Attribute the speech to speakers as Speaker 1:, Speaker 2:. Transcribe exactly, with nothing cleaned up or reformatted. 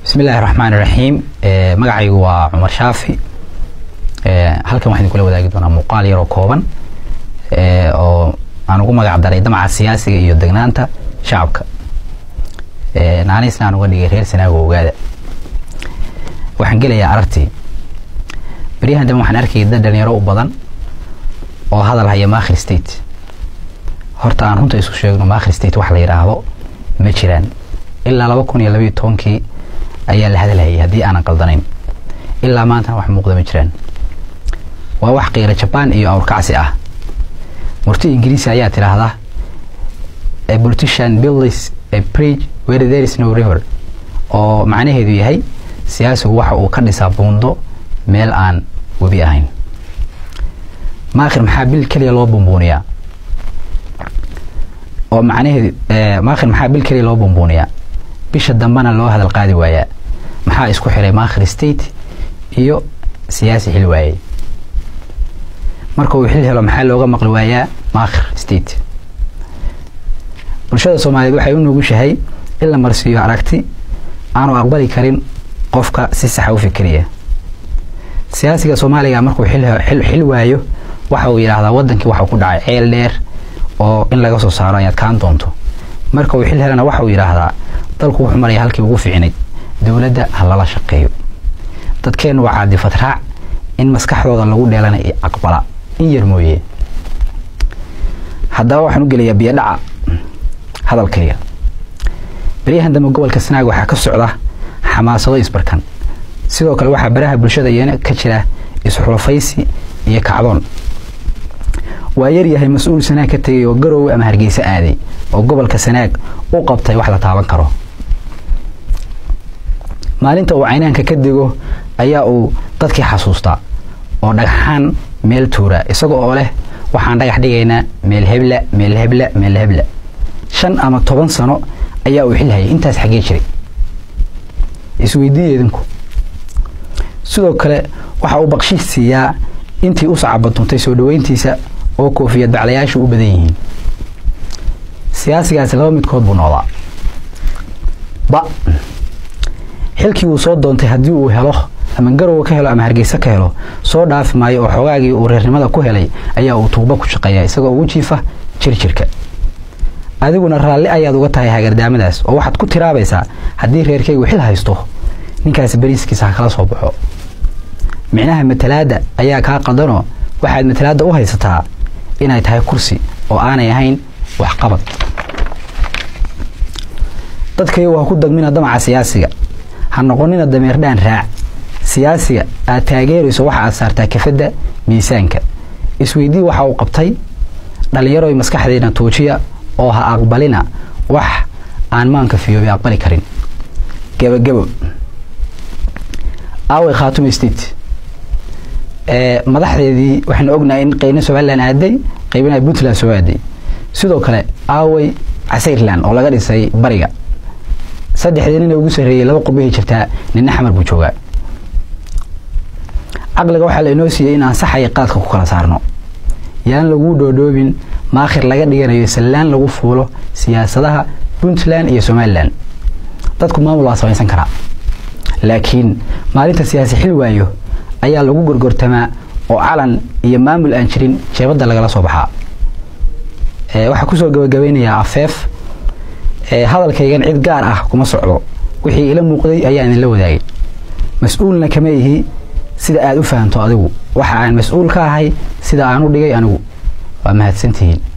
Speaker 1: بسم الله الرحمن الرحيم مقعي هو عمر شافي halkan waxaan kula wadaagi doonaa muuqaal yar oo kooban ee oo aan ugu magac daray damaca siyaasiga iyo degnaanta shacabka ee naaniisna aan uga dhigay reer sanaago ogaada waxaan gelayaa aragti bariyahan dama waxaan arkay dad dhalinyaro u badan oo hadal haya Maakhir State horta aan runta isku sheegno Maakhir State wax la yiraahdo ma jiraan ilaa laba kun iyo laba iyo toban ayaa la hadalay hadii aan qaldanayn ilaa maanta wax muuqda ma jiraan waa wax qeyra Japan iyo awrkacsi ah murti Ingiriisi ayaa tiraahdaa a politician builds a bridge where there is no river oo macnaheedu yahay siyaasigu waxa uu ka dhisaa buundo meel aan wabi ahayn Maakhir maxaa bil kaliya loo bumbuuniyaa oo macnaheedu Maakhir maxaa bil kaliya loo bumbuuniyaa bisha dambana loo hadal qaadi waaya maxaa isku xiray Maakhir State iyo siyaasi xil waayay marka uu xil helo maxaa looga maqli waayaa Maakhir State bulshada Soomaaliyeed waxay u nugushahay in la marsiyo aragti aanu aqbali karin qofka si sax u fikriya siyaasiga Soomaaliga markuu xil xil xil waayo waxa uu yiraahdaa wadankii waxa ku dhacay ceel dheer oo in laga soo saaro ayaad kaan doonto marka uu xil helana waxa uu yiraahdaa dalku wuxuu maray halkii ugu fiicnay dawladda halala shaqeeyo dadkeen waa caadi fatraac in maskaxdooda lagu dheelana ee aqbala in yar mooyee haddaba waxaan u gelayaa biyo dhaca hadalkayga bariyahan dama gobolka Sanaag waxa ka socda xamaasado isbarkan sidoo kale waxa baraha bulshada iyana ka jira isxulafaysi iyo kacdoon waa yar yahay mas'uul Sanaag ka tagay oo Garowe ama Hargeysa aaday oo gobolka Sanaag u qabtay wax la taaban karo maalinta uu caynaanka ka digo ayaa uu dadkii xasuustaa oo dhagaxan meel tuura isagoo oo leh waxaan dhagax dhigaynaa meel hebla meel hebla meel hebla shan ama toban sano ayaa uu xil hayay intaas xagee jiray isweydiiyeenku sidoo kale waxa uu baqshiis siiyaa intii u sacabatuntay soo dhaweyntiisa oo koofiyad baclayaashu u badan yihiin siyaasigaas laba midkood buu noqdaa ba xilkii uu soo doontay hadii uu helo ama Garowe ka helo ama Hargeysa ka helo soo dhaaf maayo oo xogaagii uu reernimada ku helay ayaa uu tuuba ku shaqeeyaa isagoo ugu jiifa jirjirka adiguna raalli ayaad uga tahay hagardaamadaas oo waxaad ku tiraabaysaa hadii reerkaygu xil haysto ninkaas bariiskiisa kala soo baxo micnaha matalaada ayaa ka qaldano waxaad matalaada u haysataa inay tahay kursi oo aanay ahayn wax qabad dadkay waa ku dagmina damaca siyaasiga ha noqonina dameer dhaan raac siyaasiga aad taageerayso waxa aad saartaa kafada miisaanka isweydii waxa uu qabtay dhalinyaro maskaxdeena toojiya oo ha aqbalina wax aan maanka fiyoobay aqbali karin gabagabo aaway Khaatume State ee madaxdeedii waxaan ognahay in qeyna Soomaaliland aaday qaybina Puntland soo aaday sidoo kale aaway Casirland oo laga dhisay bariga saddexdii nin ugu sareeyay laba qubay jirta nin Axmar buu joogaa aqliga waxa la inoo siiyay in aan sax ay qaadka ku kala saarno yaan lagu doodobin Maakhir laga dhiganayo salaan lagu fuulo siyaasadaha Puntland iyo Somaliland dadku maamul samaysan kara laakiin maalinta siyaasi xil waayo ayaa lagu gorgortamaa oo calan iyo maamul aan jirin jeebada laga soo baxaa ee waxa ku soo gabagabeynaya afeef ee hadalkaygan cid gaar ah kuma socdo wixii ila muuqday ayaa in la wadaagay mas'uulna kama yihi sida aad u fahanto adigu waxa aan mas'uul ka ahay sida aan u dhigay anigu waa mahadsantihiin